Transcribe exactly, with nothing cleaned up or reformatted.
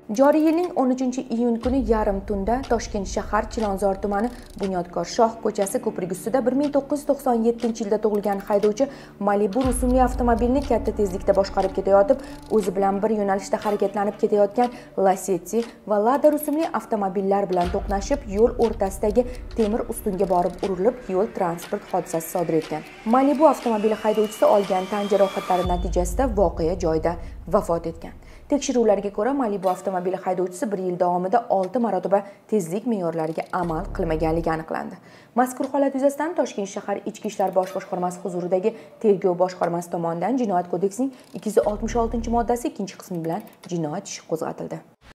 Joriy yilning o'n uchinchi iyun kuni yarim tunda Toshkent shahar Chilonzor tumani Bunyodkor Shoh ko'chasi ko'prigi ustida bir ming to'qqiz yuz to'qson yettinchi yilda tug'ilgan haydovchi Malibu rusumli avtomobilni katta tezlikda boshqarib ketayotib, o'zi bilan bir yo'nalishda harakatlanib ketayotgan Lacetti va Lada rusumli avtomobillar bilan to'qnashib, yo'l o'rtasidagi temir ustunga borib urilib, yo'l transport hodisasi sodir etgan. Malibu avtomobili haydovchisi olgan tan jarohatlari natijasida voqea joyida vafot etgan. Tekshiruvlarga ko'ra, Malibu avtomobili haydovchisi bir yil davomida olti marotaba tezlik me'yorlariga amal qilmaganligi aniqlandi. Mazkur holat yuzasidan Toshkent shahar Ichki ishlar bosh boshqarmasi huzuridagi tergov boshqarmasi tomonidan Jinoyat kodeksining ikki yuz oltmish oltinchi moddasi ikkinchi qismi bilan jinoyat ishi qo'zg'atildi.